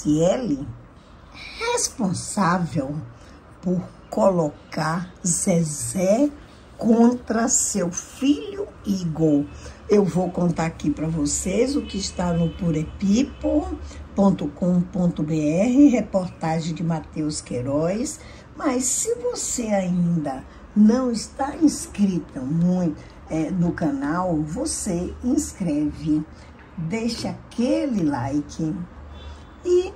Graciele responsável por colocar Zezé contra seu filho Igor. Eu vou contar aqui para vocês o que está no purepeople.com.br, reportagem de Matheus Queiroz. Mas se você ainda não está inscrito no canal, você inscreve, deixa aquele like e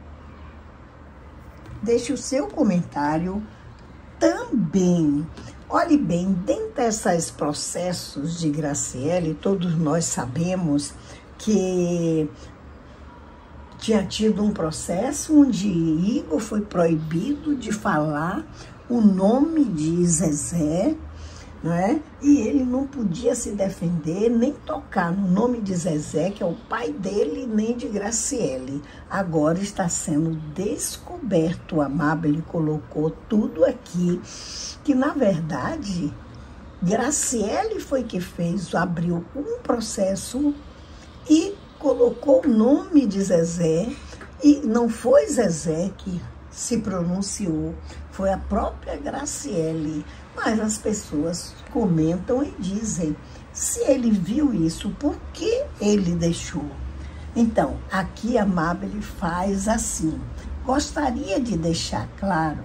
deixe o seu comentário também. Olhe bem, dentro desses processos de Graciele, todos nós sabemos que tinha tido um processo onde Igor foi proibido de falar o nome de Zezé, né? E ele não podia se defender, nem tocar no nome de Zezé, que é o pai dele, nem de Graciele. Agora está sendo descoberto, o Amable colocou tudo aqui, que na verdade Graciele foi que fez, abriu um processo e colocou o nome de Zezé, e não foi Zezé que se pronunciou, foi a própria Graciele. Mas as pessoas comentam e dizem, se ele viu isso, por que ele deixou? Então, aqui a Amable faz assim. Gostaria de deixar claro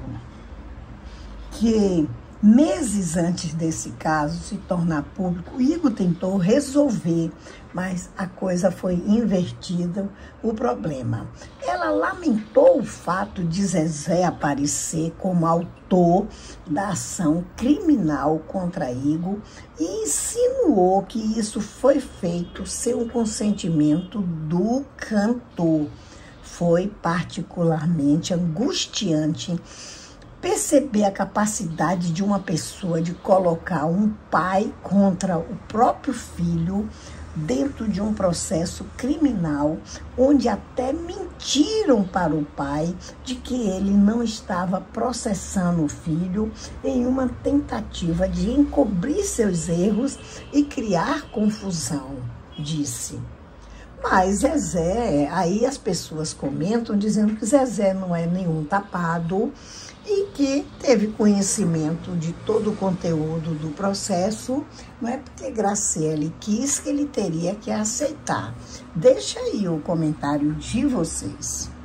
que meses antes desse caso se tornar público, Igor tentou resolver, mas a coisa foi invertida, o problema. Ela lamentou o fato de Zezé aparecer como autor da ação criminal contra Igor e insinuou que isso foi feito sem o consentimento do cantor. Foi particularmente angustiante perceber a capacidade de uma pessoa de colocar um pai contra o próprio filho dentro de um processo criminal, onde até mentiram para o pai de que ele não estava processando o filho em uma tentativa de encobrir seus erros e criar confusão, disse. Mas Zezé, aí as pessoas comentam dizendo que Zezé não é nenhum tapado e que teve conhecimento de todo o conteúdo do processo, não é porque Graciele quis que ele teria que aceitar. Deixa aí o comentário de vocês.